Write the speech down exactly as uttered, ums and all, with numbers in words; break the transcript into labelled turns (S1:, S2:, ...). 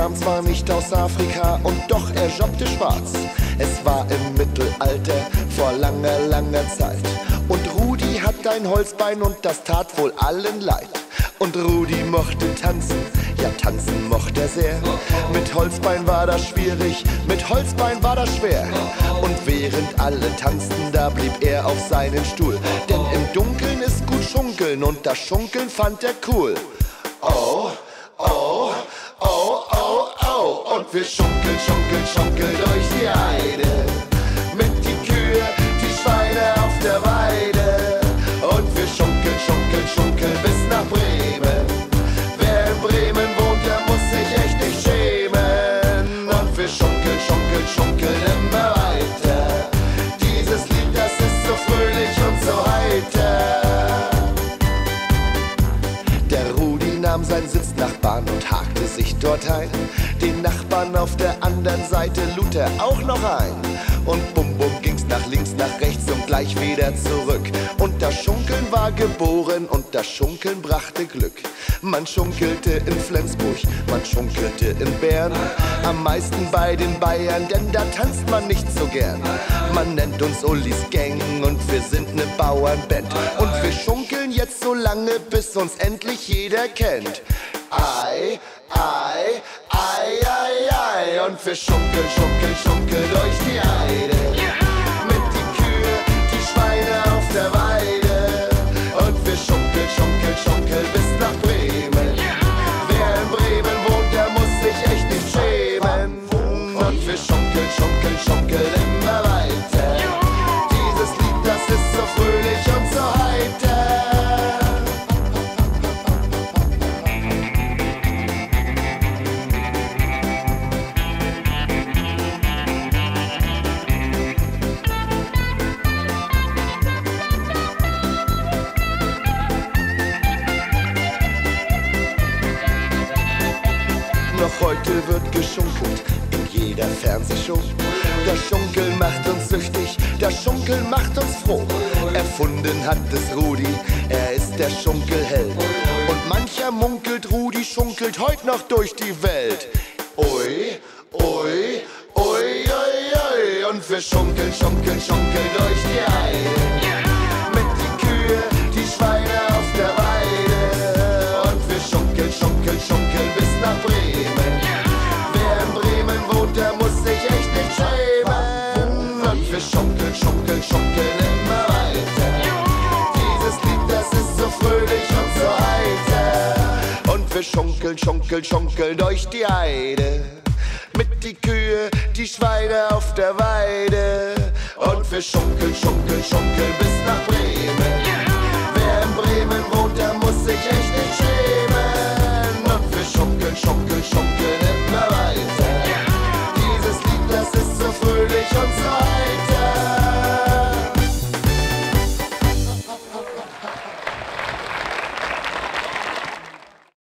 S1: kam zwar nicht aus Afrika und doch er jobbte schwarz. Es war im Mittelalter vor langer, langer Zeit. Und Rudi hat ein Holzbein und das tat wohl allen leid. Und Rudi mochte tanzen, ja tanzen mochte er sehr. Mit Holzbein war das schwierig, mit Holzbein war das schwer. Und während alle tanzten, da blieb er auf seinen Stuhl. Denn im Dunkeln ist gut schunkeln und das Schunkeln fand er cool. Oh, oh, oh, oh, oh. Und wir schunkeln, schunkeln, schunkeln durch die Heide. Mit die Kühe, die Schweine auf der Weide. Und wir schunkeln, schunkeln, schunkeln bis nach Bremen. Wer in Bremen wohnt, der muss sich echt nicht schämen. Und wir schunkeln, schunkeln, schunkeln immer weiter. Dieses Lied, das ist so fröhlich und so heiter. Der Rudi nahm seinen Sitznachbarn und hakte sich dort ein. Den Nachbarn auf der anderen Seite lud er auch noch ein. Und bum bum ging's nach links, nach rechts und gleich wieder zurück. Und das Schunkeln war geboren und das Schunkeln brachte Glück. Man schunkelte in Flensburg, man schunkelte in Bern. Am meisten bei den Bayern, denn da tanzt man nicht so gern. Man nennt uns Ullis Gang und wir sind ne Bauernband. Und wir schunkeln jetzt so lange, bis uns endlich jeder kennt. Ei, ei, ei, ei, ei. Und wir schunkeln, schunkeln, schunkeln durch die Heide. Mit die Kühe, die Schweine auf der Weide. Und wir schunkeln, schunkeln, schunkeln bis nach Bremen. Wer in Bremen wohnt, der muss sich echt nicht schämen. Und wir schunkeln, schunkeln, schunkeln immer weiter. Dieses Lied, das ist so fröhlich und so heiter. Noch heute wird geschunkelt in jeder Fernsehshow. Das Schunkeln macht uns süchtig, das Schunkeln macht uns froh. Erfunden hat es Rudi, er ist der Schunkelheld. Und mancher munkelt, Rudi schunkelt heut noch durch die Welt. Ui, ui, ui, ui, ui. Und wir schunkeln, schunkeln, schunkeln durch die Heide. Mit die Kühe, die Schweine auf der Weide. Und wir schunkeln, schunkeln, schunkeln bis nach Bremen. Wer in Bremen wohnt, der muss sich echt nicht schämen. Und wir schunkeln, schunkeln, schunkeln immer weiter. Dieses Lied, das ist so fröhlich und so heiter. Und wir schunkeln, schunkeln, schunkeln durch die Heide. Mit die Kühe, die Schweine auf der Weide. Und wir schunkeln, schunkeln, schunkeln bis nach Bremen.